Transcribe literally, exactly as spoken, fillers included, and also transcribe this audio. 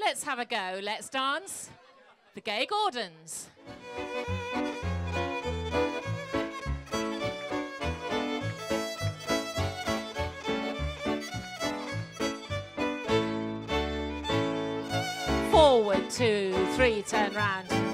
Let's have a go. Let's dance the Gay Gordons. Forward, two, three, turn round.